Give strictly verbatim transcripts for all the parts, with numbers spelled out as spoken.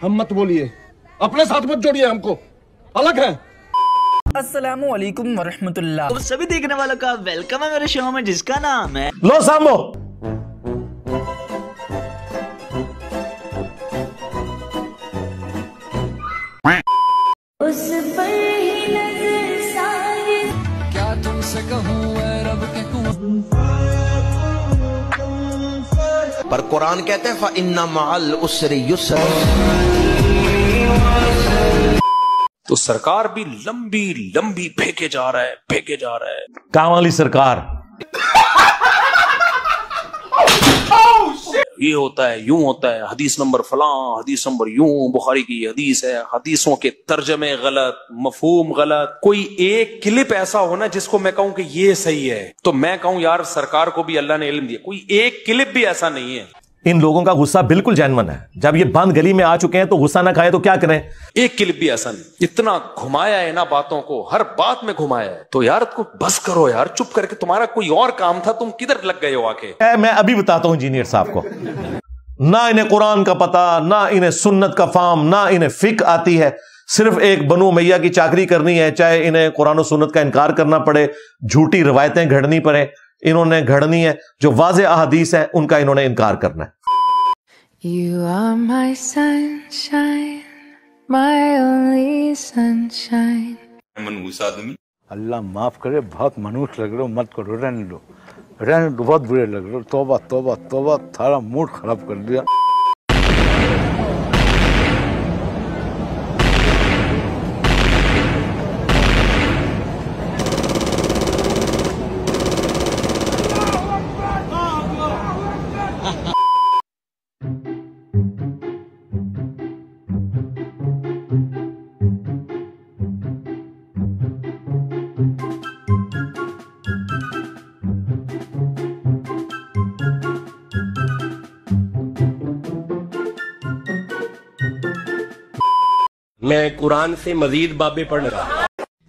हम मत बोलिए, अपने साथ मत जोड़िए, हमको अलग है। अस्सलामु अलैकुम वरहमतुल्लाह। तो सभी देखने वालों का वेलकम है मेरे शो में जिसका नाम है लो सांभो। उस पर ही नजर सारी क्या तुमसे कहूँ रब के पर कुरान कहते हैं फ़इन्ना मअल उसरि युस्र। तो सरकार भी लंबी लंबी फेंके जा रहा है फेंके जा रहा है। काम वाली सरकार। ये होता है यूं होता है, हदीस नंबर फलां, हदीस नंबर यूं, बुखारी की हदीस है, हदीसों के तर्जमे गलत, मफहूम गलत। कोई एक क्लिप ऐसा हो ना जिसको मैं कहूं कि ये सही है, तो मैं कहूं यार सरकार को भी अल्लाह ने इल्म दिया। कोई एक क्लिप भी ऐसा नहीं है। इन लोगों का गुस्सा बिल्कुल जेन्युइन है। जब ये बंद गली में आ चुके हैं तो गुस्सा ना खाए तो क्या करें। एक क्लिप भी ऐसा नहीं। इतना घुमाया है ना बातों को, हर बात में घुमाया है। तो यार को बस करो यार, चुप करके। तुम्हारा कोई और काम था, तुम किधर लग गए हो आके। मैं अभी बताता हूं इंजीनियर साहब को, ना इन्हें कुरान का पता, ना इन्हें सुन्नत का फाम, ना इन्हें फिक आती है। सिर्फ एक बनु उमैया की चाकरी करनी है, चाहे इन्हें कुरान और सुन्नत का इनकार करना पड़े, झूठी रवायतें घड़नी पड़े, इन्होंने घड़नी है। जो वाज़े अहादीस है उनका इन्होंने इनकार करना है। You are my sunshine, my only sunshine. अल्लाह माफ करे, बहुत मनुष्य लग रहे हो, मत करो, रहने दो, रहने दो, बहुत बुरे लग रहे हो। तौबा तौबा तौबा, थारा मूड खराब कर दिया। मैं कुरान से मजीद बाबे पढ़ रहा।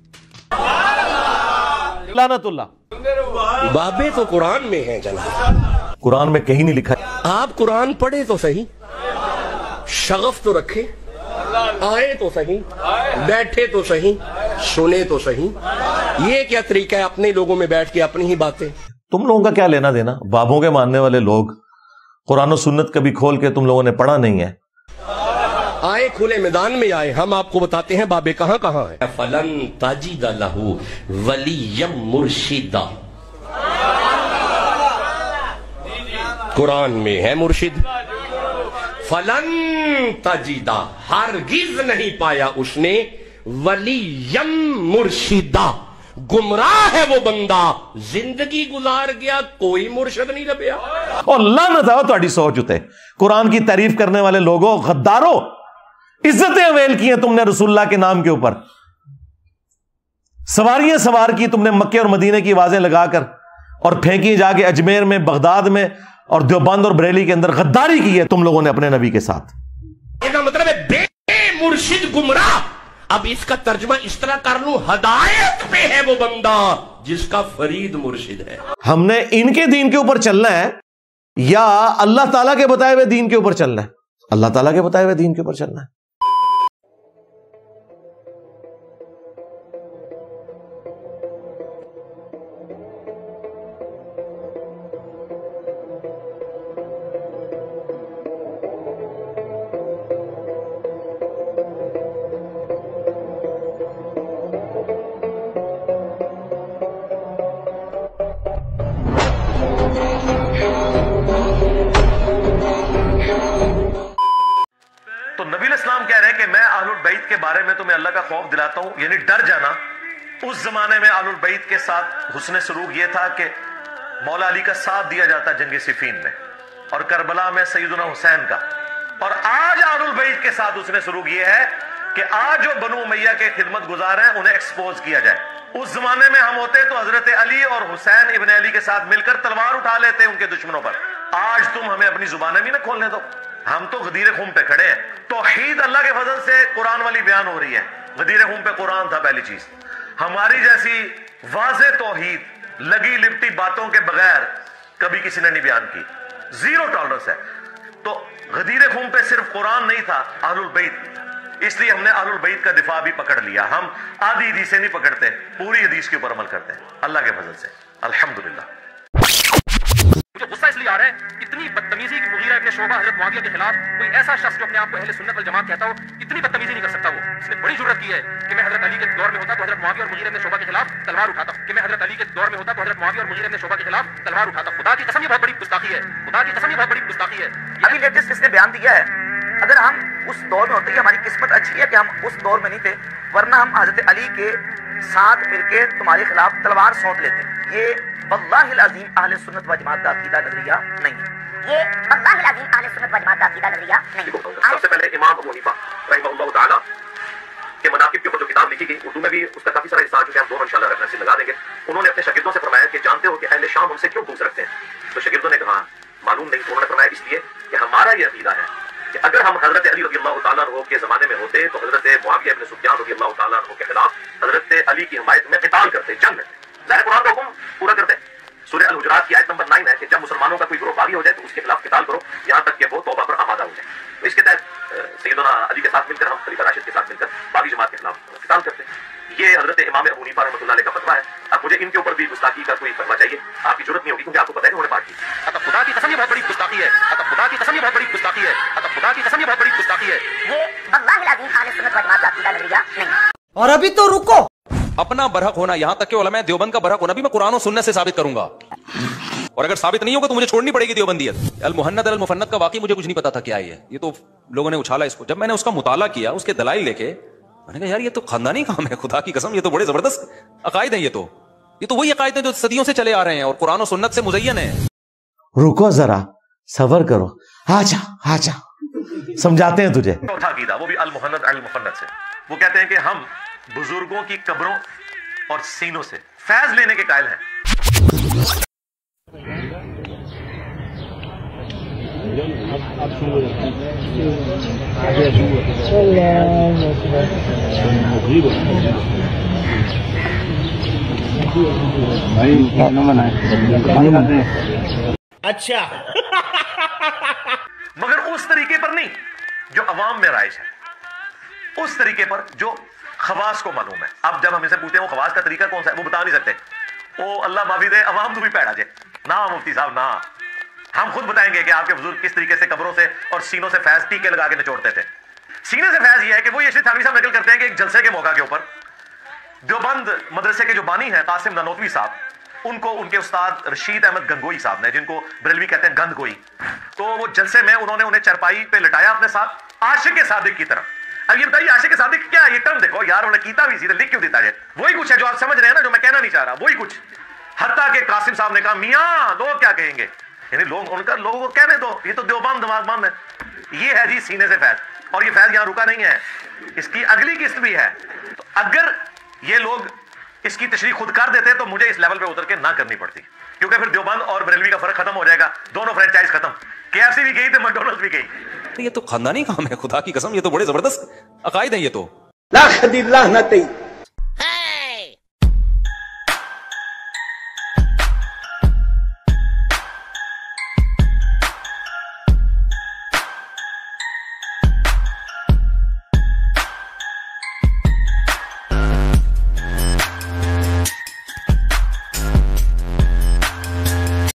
लानतुल्लाह। बाबे तो कुरान में हैं जनाब, कुरान में कहीं नहीं लिखा है। आप कुरान पढ़े तो सही, शगफ तो रखे, आए तो सही, बैठे तो सही, सुने तो सही। ये क्या तरीका है अपने लोगों में बैठ के अपनी ही बातें। तुम लोगों का क्या लेना देना। बाबों के मानने वाले लोग कुरान और सुन्नत कभी खोल के तुम लोगों ने पढ़ा नहीं है। आए खुले मैदान में आए, हम आपको बताते हैं बाबे कहां कहां है। फलन ताजिद लहू वलियम मुर्शिदा, कुरान में है मुर्शिद। फलन ताजिदा, हरगिज नहीं पाया उसने, वलियम मुर्शिदा, गुमराह है वो बंदा, जिंदगी गुजार गया, कोई मुर्शिद नहीं लभ्या। और लानत है तुम्हारी सोच उते। कुरान की तारीफ करने वाले लोगों, गद्दारों, इज्जतें अवेल की हैं तुमने रसूलुल्लाह के नाम के ऊपर। सवारियां सवार की तुमने मक्के और मदीने की आवाजें लगाकर, और फेंकी जाके अजमेर में, बगदाद में और देवबंद और बरेली के अंदर गद्दारी की है तुम लोगों ने अपने नबी के साथ। इसका मतलब है बे मुर्शिद गुमराह। अब इसका तर्जुमा इस तरह कर लूं, हदायत पे है वो बंदा जिसका फरीद मुर्शिद है। हमने इनके दीन के ऊपर चलना है या अल्लाह ताला के बताए हुए दीन के ऊपर चलना है? अल्लाह ताला के बताए हुए दीन के ऊपर चलना है। तो नबी इस्लाम कह रहे हैं कि मैं अहलुल बैत के बारे में तुम्हें अल्लाह का खौफ दिलाता हूं, यानी डर जाना। उस जमाने में अहलुल बैत के साथ हुस्न सलूक यह था कि मौला अली का साथ दिया जाता जंग सिफीन में, और करबला में सैयदना हुसैन का। और आज अहलुल बैत के साथ हुस्न सलूक यह है कि आज जो बनु उमैया के खिदमत गुजार हैं उन्हें एक्सपोज किया जाए। उस जमाने में हम होते तो हजरत अली और हुसैन इब्न अली के साथ मिलकर तलवार उठा लेते उनके दुश्मनों पर। आज तुम हमें अपनी जुबानें भी ना खोलने दो, हम तो गदीर खूम पे खड़े हैं। तौहीद अल्लाह के फजल से कुरान वाली बयान हो रही है। गदीर खूम पे कुरान था पहली चीज। हमारी जैसी वाज़े तौहीद लगी लिपटी बातों के बगैर कभी किसी ने नहीं बयान की। जीरो टॉलरेंस है। तो गदीर खून पे सिर्फ कुरान नहीं था, अहलुल बैत, इसलिए हमने अहलुल बैत का दिफा भी पकड़ लिया। हम आधी हदीसें नहीं पकड़ते, पूरी हदीस के ऊपर अमल करते हैं अल्लाह के फजल से, अल्हम्दुलिल्लाह। मुझे गुस्सा इसलिए आ रहा है, इतनी बदतमीजी कि मुगीरा इब्न शोबा हजरत मुआविया के खिलाफ कोई ऐसा शख्स जो अपने आप को अहले सुन्नत वल जमात कहता हो, इतनी बदतमीजी नहीं कर सकता। वो इसने बड़ी जुर्रत की है कि मैं हजरत अली के दौर में होता तो हजरत मुआविया और मुगीरा इब्न शोबा के खिलाफ तलवार उठाता, कि मैं हजरत अली के दौर में होता तो हजरत मुआविया और मुगीरा इब्न शोबा के खिलाफ तलवार उठाता। खुदा की कसम ये बहुत बड़ी गुस्ताखी है, खुदा की कसम ये बहुत बड़ी गुस्ताखी है। अभी लेटेस्ट इसने बयान दिया है, अगर हम उस दौर में होते, हमारी किस्मत अच्छी है कि हम उस दौर में नहीं थे, वरना हम हजरत अली के साथ मिलके तुम्हारे खिलाफ तलवार सौंप लेते। ये वल्लाहिल अज़ीम अहले सुन्नत व जमात का अकीदा नजरिया नहीं है, ये वल्लाहिल अज़ीम अहले सुन्नत व जमात का अकीदा नजरिया नहीं है। सबसे पहले इमाम अबू हनीफा रहमहुल्लाह ताला के मनाकिब के ऊपर जो किताब लिखी गई, उर्दू में भी उसका काफी सारा हिस्सा जो है हम दोनों इंशाल्लाह रेफरेंस लगा देंगे। उन्होंने अपने शागिर्दों से फरमाया कि जानते हो कि अहले शाम हमसे क्यों पूछ रखते हैं? तो शागिर्दों ने कहा मालूम नहीं। तो उन्होंने फरमाया इसलिए कि हमारा ये अकीदा है कि अगर हम हजरत अली रज़ियल्लाहु ताला अन्हु के जमाने में होते तो हजरत मुआविया इब्न सुफयान रज़ियल्लाहु ताला अन्हु के खिलाफ हजरत अली की हिमायत में क़िताल करते, जंग करते, ज़ाहिर कुरान का हुक्म पूरा करते। सूरह अल हुजुरात की आयत नंबर नौ है कि जब मुसलमानों का कोई ग्रुप बागी हो जाए तो उसके खिलाफ क़िताल करो, यहाँ तक कि वो तौबा पर आमादा हो जाए। तो इसके तहत सैयदना अली के साथ मिलकर हम खलीफा राशिद के साथ मिलकर बागी जमात के खिलाफ क़िताल करते हैं। ये हजरत इमाम अबू हनीफा रहमतुल्लाह अलैह का फतवा है। अब मुझे इनके ऊपर भी गुस्ताखी का कोई फतवा चाहिए, आपकी जरूरत नहीं होगी क्योंकि आपको पता है कि उन्होंने बात की। अतः खुदा की कसम ये बहुत बड़ी गुस्ताखी है, अतः खुदा की कसम ये बहुत बड़ी गुस्ताखी है, अतः खुदा की कसम ये बहुत बड़ी गुस्ताखी है। ये वल्लाहिल अज़ीम अहले सुन्नत व जमात का अकीदा नजरिया नहीं है। और अभी तो रुको, अपना बरहक होना, यहां तक कि उलमा देवबंद का बरहक होना भी मैं कुरान और सुन्नत से साबित करूंगा, और अगर साबित नहीं होगा तो मुझे छोड़नी पड़ेगी देवबंदियत। अल मुहन्नद अल मुफन्नद का वाकई मुझे कुछ नहीं पता था क्या है ये, तो लोगों ने उछाला इसको। जब मैंने उसका मुताला किया, उसके दलाइल लेके, मैंने कहा यार ये तो खानदानी काम है, खुदा की कसम ये तो बड़े जबरदस्त अकायद है। ये तो ये तो वही अकायद है जो सदियों से चले आ रहे हैं और कुरान और सुन्नत से मुज़य्यन है। रुको जरा, सबर करो, आजा आजा, समझाते हैं तुझे। चौथा अकीदा वो भी अल मुहन्नद अल मुफन्नद से, वो कहते हैं कि हम बुजुर्गों की कब्रों और सीनों से फैज लेने के कायल हैं। अच्छा मगर उस तरीके पर नहीं जो अवाम में राइज है, उस तरीके पर जो खवास को मालूम है। अब जब हम इसे पूछते हैं वो खवास का तरीका कौन सा है, वो बता नहीं सकते। ओ अल्लाह माफी दे, अवाम तो भी पैड़ा जे ना मुफ्ती साहब ना, हम खुद बताएंगे कि आपके बुजुर्ग किस तरीके से कब्रों से और सीनों से फैज टीके लगा के निचोड़ते थे। सीने से फैज ये है कि वो ये थानवी साहब नकल करते हैं कि एक जलसे के मौका के ऊपर देवबंद मदरसे के जो बानी हैं कासिम ननोतवी साहब, उनको उनके उस्ताद रशीद अहमद गंगोई साहब ने, जिनको बरेलवी कहते हैं गंद गोई, तो वो जलसे में उन्होंने उन्हें चरपाई पे लटाया अपने साथ आशिक के सादिक की तरह। अब ये बताइए आशिक के सादिक क्या है? ये टर्म देखो यार, उन्हें कीता भी सीधे लिख क्यों देता है? वही कुछ है जो आप समझ रहे हैं ना, जो मैं कहना नहीं चाह रहा, वही कुछ। हत्ता के कासिम साहब ने कहा मियाँ लोग क्या कहेंगे, यानी लोग उनका लोगों को कहने दो, ये तो देवबंद दिमाग बंद है। ये है जी सीने से फैज, और ये फैज यहां रुका नहीं है, इसकी अगली किस्त भी है। तो अगर ये लोग इसकी तशरीह खुद कर देते तो मुझे इस लेवल पे उतर के ना करनी पड़ती, क्योंकि फिर देवबंद और बरेलवी का फर्क खत्म हो जाएगा, दोनों फ्रेंचाइज खत्म, केएफसी भी गई तो मैकडॉनल्ड्स भी गई। ये तो खानदानी काम है, खुदा की कसम ये तो बड़े जबरदस्त अकायद है। ये तो लाख दी लानत